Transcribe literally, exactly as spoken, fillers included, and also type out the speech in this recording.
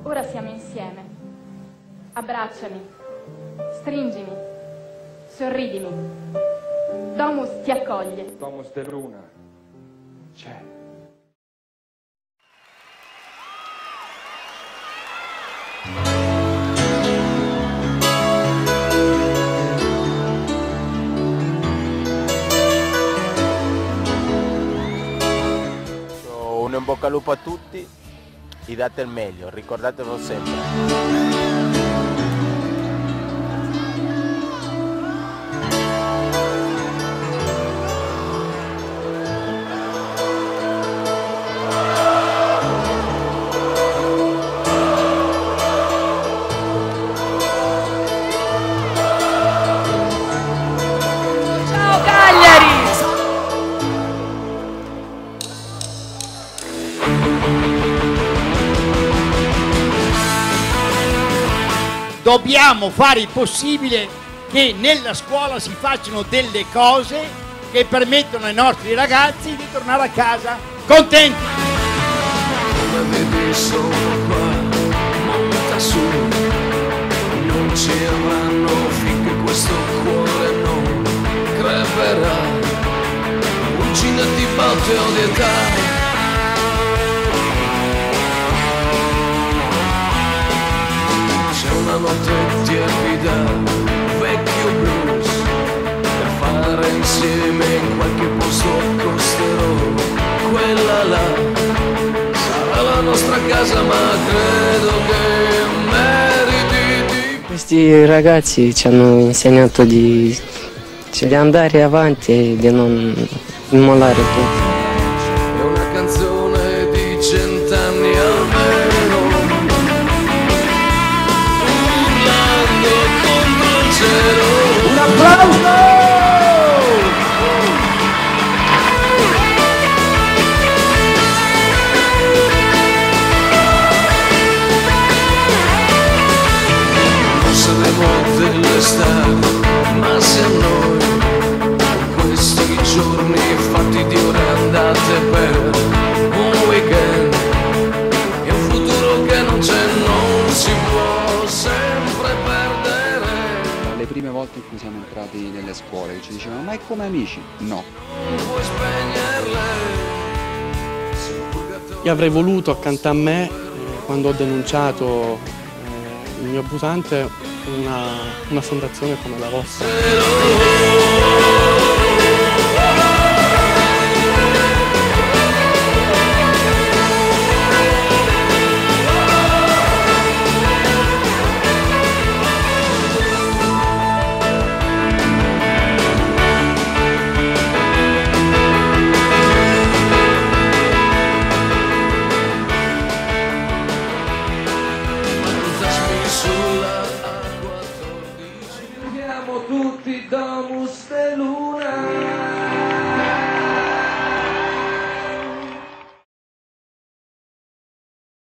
Ora siamo insieme. Abbracciami, stringimi, sorridimi. Domus ti accoglie. Domus de Luna c'è. Un in bocca al lupo a tutti e date il meglio, ricordatevelo sempre. Dobbiamo fare il possibile che nella scuola si facciano delle cose che permettono ai nostri ragazzi di tornare a casa contenti. Come vedi sono qua, monta su, non ci avranno finché questo cuore non creperà. Uccide di botte o di età. Una notte tiepida, vecchio blues, per fare insieme in qualche posto costerò. Quella là sarà la nostra casa, ma credo che meriti di... Questi ragazzi ci hanno insegnato di, di andare avanti e di non mollare tutto. È una canzone di cent'anni almeno. Un applauso! Non saremo delle star, ma se a noi questi giorni fatti di ore andate per un weekend e un futuro che non c'è, non si può sempre perdere. Le prime volte in cui siamo entrati nelle scuole ci dicevano ma è come amici? No. Io avrei voluto accanto a me, eh, quando ho denunciato eh, il mio abusante, una, una fondazione come la vostra.